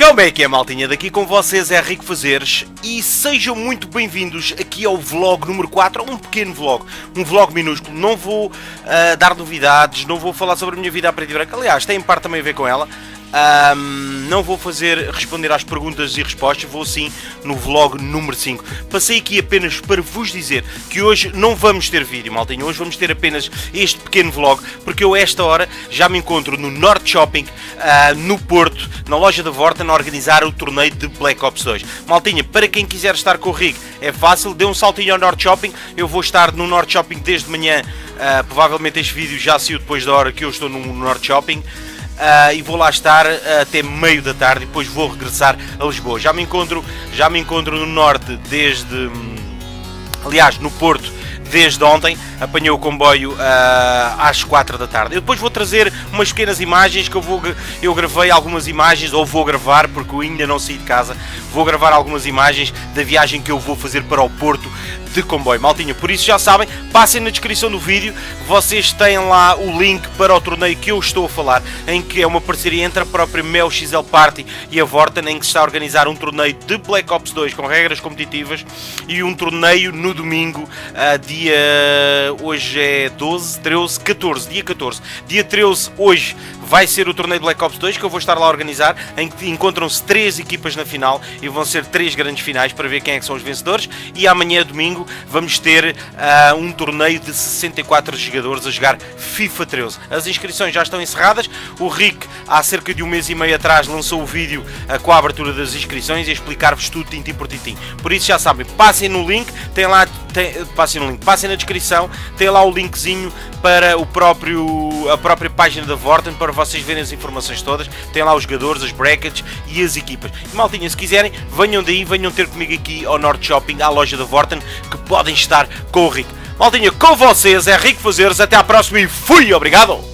Como é que é, maltinha? Daqui com vocês é Rico Fazeres e sejam muito bem-vindos aqui ao vlog número 4, um pequeno vlog, um vlog minúsculo. Não vou dar novidades, não vou falar sobre a minha vida à preto e branco, aliás, tem em parte também a ver com ela. Não vou responder às perguntas e respostas, vou sim no vlog número 5. Passei aqui apenas para vos dizer que hoje não vamos ter vídeo, maltinho. Hoje vamos ter apenas este pequeno vlog, porque eu a esta hora já me encontro no Norte Shopping, no Porto, na loja da Vorten, a organizar o torneio de Black Ops 2. Maltinha, para quem quiser estar com o Rick, é fácil, dê um saltinho ao Norte Shopping. Eu vou estar no Norte Shopping desde manhã, provavelmente este vídeo já saiu depois da hora que eu estou no Norte Shopping. E vou lá estar até meio da tarde e depois vou regressar a Lisboa. Já me encontro no Norte desde... aliás, no Porto desde ontem. Apanhei o comboio às 4 da tarde. Eu depois vou trazer umas pequenas imagens que eu gravei algumas imagens, ou vou gravar, porque eu ainda não saí de casa. Vou gravar algumas imagens da viagem que eu vou fazer para o Porto de comboio, maltinha. Por isso já sabem, passem na descrição do vídeo, vocês têm lá o link para o torneio que eu estou a falar, em que é uma parceria entre a própria Mel XL Party e a Vorten, em que se está a organizar um torneio de Black Ops 2 com regras competitivas e um torneio no domingo, hoje é 12, 13, 14, dia 14. Dia 13, hoje, vai ser o torneio de Black Ops 2 que eu vou estar lá a organizar, em que encontram-se 3 equipas na final e vão ser 3 grandes finais para ver quem é que são os vencedores. E amanhã, domingo, vamos ter um torneio de 64 jogadores a jogar FIFA 13. As inscrições já estão encerradas. O Rick, há cerca de um mês e meio atrás, lançou o vídeo com a abertura das inscrições e a explicar-vos tudo tintim por tintim. Por isso já sabem, passem no link, passem na descrição, tem lá o linkzinho para a própria página da Vorten, para vocês verem as informações todas. Tem lá os jogadores, as brackets e as equipas. E maltinha, se quiserem, venham daí, venham ter comigo aqui ao Norte Shopping, à loja da Vorten, que podem estar com o Rico. Maltinha, com vocês é Rico Fazeres, até à próxima e fui, obrigado!